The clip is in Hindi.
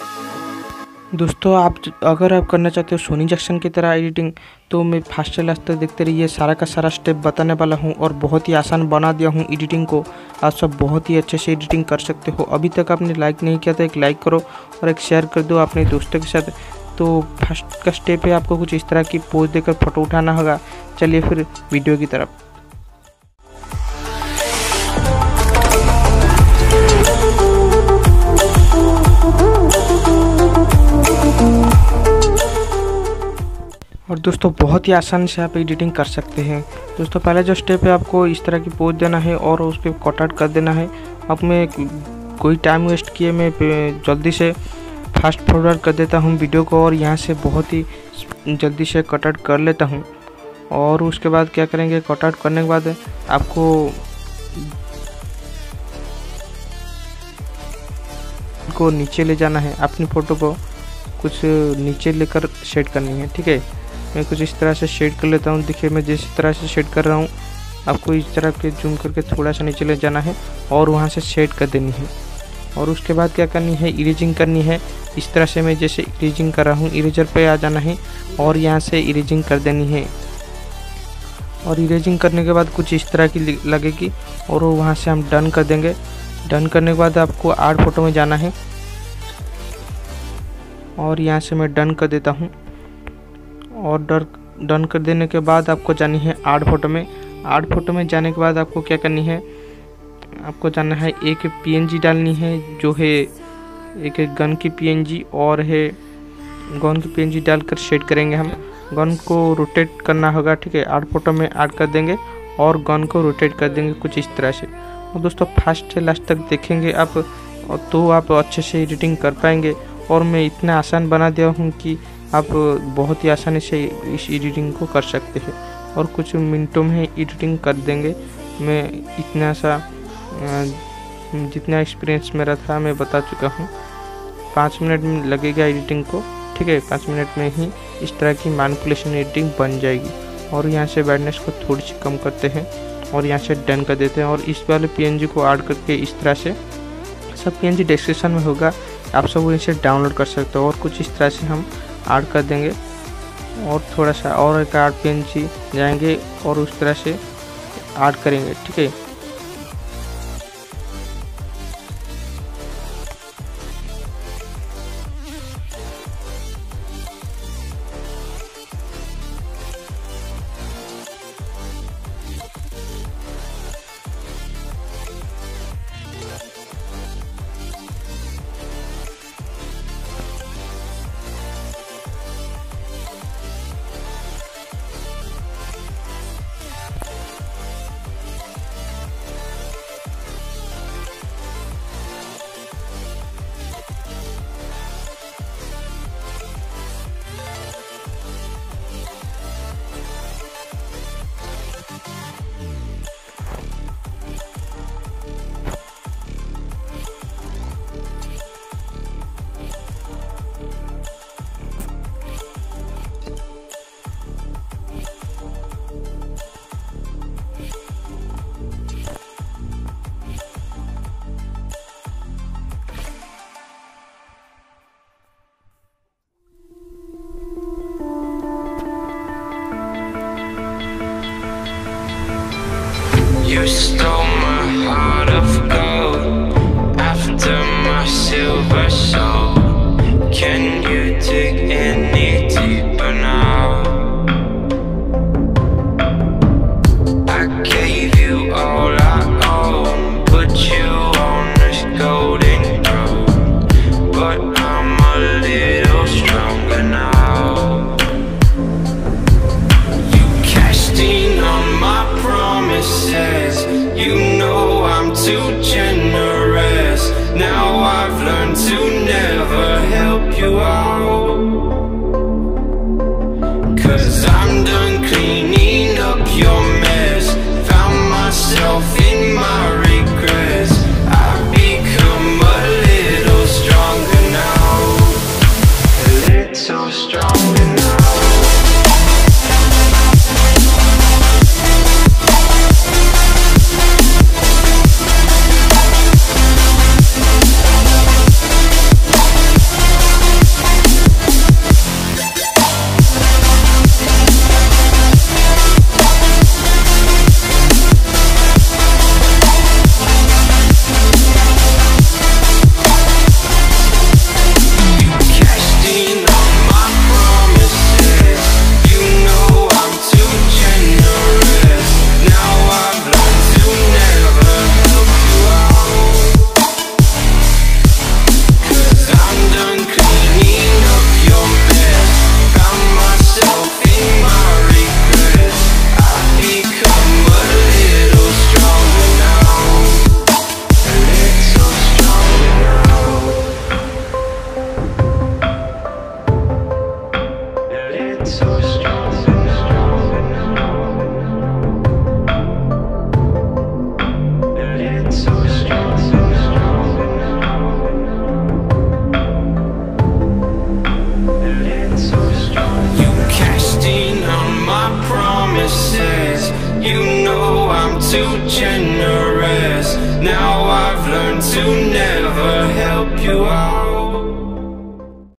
दोस्तों अगर आप करना चाहते हो सोनी जैक्सन की तरह एडिटिंग, तो मैं फास्ट से लास्ट तक देखते रहिए। सारा का सारा स्टेप बताने वाला हूं और बहुत ही आसान बना दिया हूं एडिटिंग को। आप सब बहुत ही अच्छे से एडिटिंग कर सकते हो। अभी तक आपने लाइक नहीं किया तो एक लाइक करो और एक शेयर कर दो अपने दोस्तों के साथ। तो फर्स्ट का स्टेप है, आपको कुछ इस तरह की पोज देकर फ़ोटो उठाना होगा। चलिए फिर वीडियो की तरफ। और दोस्तों बहुत ही आसान से आप एडिटिंग कर सकते हैं। दोस्तों पहला जो स्टेप है, आपको इस तरह की पोज देना है और उस पर कट आउट कर देना है। अब मैं कोई टाइम वेस्ट किए मैं जल्दी से फास्ट फॉरवर्ड कर देता हूं वीडियो को और यहां से बहुत ही जल्दी से कट आउट कर लेता हूं। और उसके बाद क्या करेंगे, कट आउट करने के बाद आपको नीचे ले जाना है। अपनी फ़ोटो को कुछ नीचे लेकर सेट करनी है। ठीक है, मैं कुछ इस तरह से शेड कर लेता हूँ। देखिए मैं जिस तरह से शेड कर रहा हूँ, आपको इस तरह के जूम करके थोड़ा सा नीचे ले जाना है और वहाँ से शेड कर देनी है। और उसके बाद क्या करनी है, इरेजिंग करनी है। इस तरह से मैं जैसे इरेजिंग कर रहा हूँ, इरेजर पे आ जाना है और यहाँ से इरेजिंग कर देनी है। और इरेजिंग करने के बाद कुछ इस तरह की लगेगी और वहाँ से हम डन कर देंगे। डन करने के बाद आपको ऐड फोटो में जाना है और यहाँ से मैं डन कर देता हूँ। और डन कर देने के बाद आपको जानी है ऐड फोटो में। ऐड फोटो में जाने के बाद आपको क्या करनी है, आपको जाना है एक पीएनजी डालनी है, जो है एक गन की पीएनजी और है गन की पीएनजी डालकर शेड करेंगे हम। गन को रोटेट करना होगा। ठीक है, ऐड फोटो में ऐड कर देंगे और गन को रोटेट कर देंगे कुछ इस तरह से। और दोस्तों फास्ट से लास्ट तक देखेंगे आप तो आप अच्छे से एडिटिंग कर पाएंगे। और मैं इतना आसान बना दिया हूँ कि आप बहुत ही आसानी से इस एडिटिंग को कर सकते हैं और कुछ मिनटों में एडिटिंग कर देंगे। मैं इतना सा जितना एक्सपीरियंस मेरा था मैं बता चुका हूँ। 5 मिनट में लगेगा एडिटिंग को। ठीक है, 5 मिनट में ही इस तरह की मैनिपुलेशन एडिटिंग बन जाएगी। और यहाँ से ब्राइटनेस को थोड़ी सी कम करते हैं और यहाँ से डन कर देते हैं। और इस वाले पीएनजी को ऐड करके इस तरह से, सब पीएनजी डिस्क्रिप्शन में होगा, आप सब इसे डाउनलोड कर सकते हो। और कुछ इस तरह से हम ऐड कर देंगे और थोड़ा सा और एक ऐड पीएनजी जाएंगे और उस तरह से ऐड करेंगे। ठीक है, You stole my heart of gold after my silver soul. Can you dig any deeper now? I gave you all I own, put you on this golden throne, but I'm a little stronger now. You cashed in on my promises. You know I'm too generous. Now I've learned to never help you out, 'cause I'm done cleaning up your mess. Found myself in my regrets. I've become a little stronger now, a little stronger now. promises. You know I'm too generous. Now I've learned to never help you out.